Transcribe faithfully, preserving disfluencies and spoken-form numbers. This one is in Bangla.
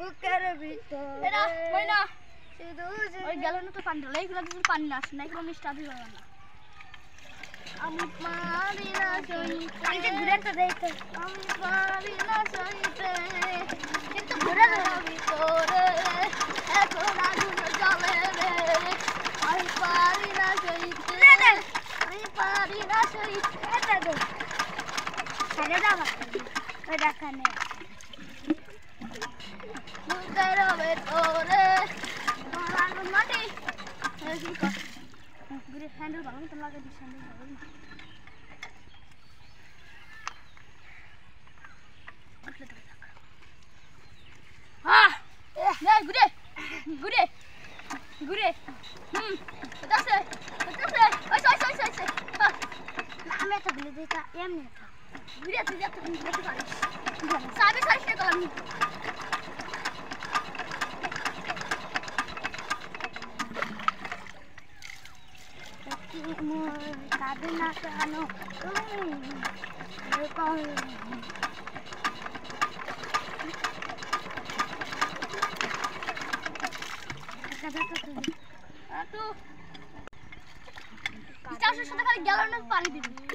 বুকের ভিতরে এরা ওই না শুধু ওই গেল না তো পানি ঢালা এগুলো যদি পানি না আসে না এগুলো মিষ্টি আদি হবে না আমি পারি না সইতে আগে ঘুরে তো দেই তো আমি পারি না সইতে কিন্তু ঘুরে তো ভিতরে এখন আগুন জ্বলে রে আমি পারি না সইতে আমি পারি না সইতে এটা দে ছেড়ে দাও ওই দেখানে বুকের ভিতরে তোমার আগুন মাটি ঘুরে হ্যান্ডেল ভালো মতো লাগিয়ে দিস হ্যান্ডেল ভালো হ্যাঁ এই ঘুরে ঘুরে ঘুরে হুম দাসে দাসে ওই ওই ওই ওই আমি একটা বলে দিই তা এমনি একটা ঘুরে তুই যা তুই দেখতে পারিস সাবি সাইজ নে গলাম মোর কাঁদে না কেন তুমি এরকম তো চাষের সাথে খালি গ্যালনের পানি দিবি